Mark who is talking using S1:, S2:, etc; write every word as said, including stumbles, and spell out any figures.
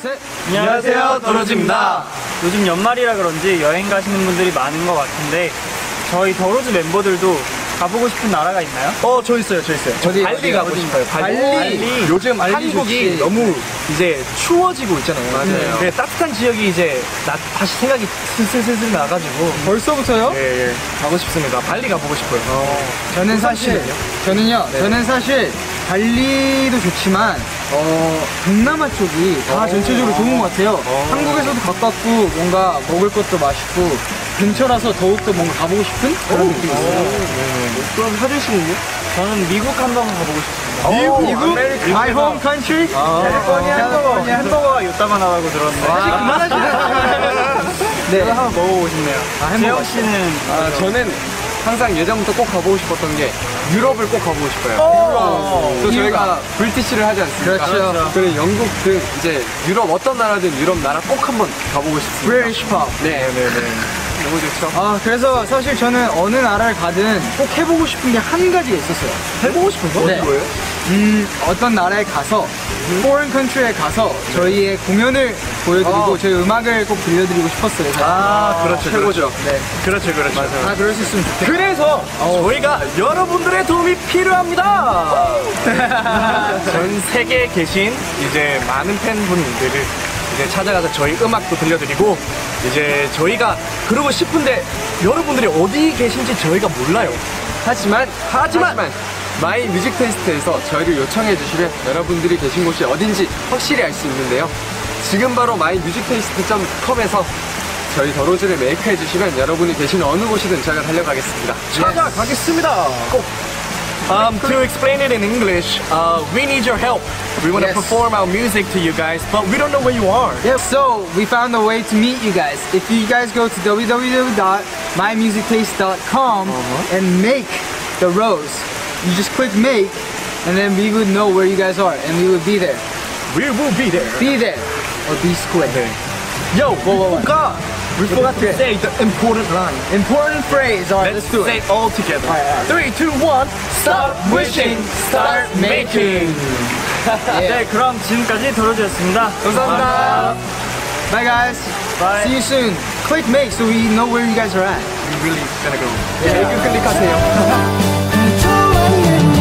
S1: 셋.
S2: 안녕하세요, 더로즈입니다.
S3: 요즘 연말이라 그런지 여행 가시는 분들이 많은 것 같은데 저희 더로즈 멤버들도 가보고 싶은 나라가 있나요?
S2: 어, 저 있어요, 저 있어요. 저
S1: 어디,
S2: 발리
S1: 어디,
S2: 가고
S1: 어디?
S2: 싶어요. 발리.
S1: 발리.
S2: 요즘
S1: 발리
S2: 한국이
S1: 좋지.
S2: 너무 이제 추워지고 있잖아요.
S1: 맞아요.
S2: 네, 따뜻한 지역이 이제 나, 다시 생각이 슬슬슬슬 나가지고.
S1: 벌써부터요?
S2: 예, 예. 가고 싶습니다. 발리 가보고 싶어요. 어.
S1: 저는 사실, 저는요,
S2: 네.
S1: 저는 사실 발리도 좋지만, 어, 동남아 쪽이 다
S2: 어.
S1: 전체적으로 좋은 것 같아요.
S2: 어.
S1: 한국에서도 가깝고, 뭔가 먹을 것도 맛있고, 근처라서 더욱더 뭔가 가보고 싶은 그런 느낌이 있어요.
S2: 그럼 하준 씨는요?
S3: 저는 미국 한번 가보고 싶습니다.
S2: 미국?
S1: 미국?
S2: 아메리카.
S1: My home country?
S3: 캘리포니아 햄버거, 햄버거가 요따만하다고 들었는데
S1: 사실 그만하시네.
S3: 네.
S1: 네.
S3: 한번 먹어보고 싶네요.
S1: 아, 햄버거.
S3: 재영 씨는
S2: 아, 저는 항상 예전부터 꼭 가보고 싶었던 게 유럽을 꼭 가보고 싶어요.
S3: 어,
S2: 또
S1: 이유가?
S2: 저희가 브리티시를 하지 않습니까?
S1: 그렇죠.
S2: 그래 영국 등 이제 유럽 어떤 나라든 유럽 나라 꼭 한번 가보고 싶습니다.
S1: British pop.
S2: 네, 네, 네. 너무 좋죠.
S1: 아, 그래서 사실 저는 어느 나라를 가든 꼭 해보고 싶은 게 한 가지가 있었어요.
S2: 해보고 싶은 거?
S1: 네.
S2: 뭐예요?
S1: 음, 어떤 나라에 가서, foreign country에 가서 저희의 공연을 보여드리고
S2: 어.
S1: 저희 음악을 꼭 들려드리고 싶었어요. 제가.
S2: 아, 그렇죠. 최고죠.
S1: 네.
S2: 그렇죠, 그렇죠. 맞아요.
S1: 다 그럴 수 있으면 좋겠어요.
S2: 그래서 저희가 여러분들의 도움이 필요합니다. 전 세계에 계신 이제 많은 팬분들을 이제 찾아가서 저희 음악도 들려드리고 이제 저희가 그러고 싶은데 여러분들이 어디 계신지 저희가 몰라요. 하지만 하지만, 마이 뮤직 테이스트에서 저희를 요청해 주시면 여러분들이 계신 곳이 어딘지 확실히 알 수 있는데요. 지금 바로 마이 뮤직 테이스트 닷 컴에서 저희 더로즈를 메이크해 주시면 여러분이 계신 어느 곳이든 저희가 달려가겠습니다. 찾아가겠습니다. 꼭. Um, to explain it in English, uh, we need your help. We want to
S1: Yes.
S2: perform our music to you guys, but we don't know where you are.
S1: Yep. So we found a way to meet you guys. If you guys go to w w w dot my music taste dot com
S2: Uh-huh.
S1: and make the rose, you just click make, and then we would know where you guys are, and we would be there.
S2: We will be there.
S1: Be there or be square.
S2: Yo,
S1: whoa, whoa.
S2: we forgot. We forgot to say the important line.
S1: Important phrase. All right,
S2: Let's,
S1: let's, do
S2: say
S1: it.
S2: it all together.
S1: All right, all
S2: Three, two, one. Stop wishing, start making.
S3: 네, 그럼 지금까지 더로즈였습니다.
S2: 감사합니다.
S1: Bye guys.
S3: Bye.
S1: See you soon. Click make so we know where you guys are at.
S2: We really gonna go. 네, 클릭하세요.
S4: 좋아하는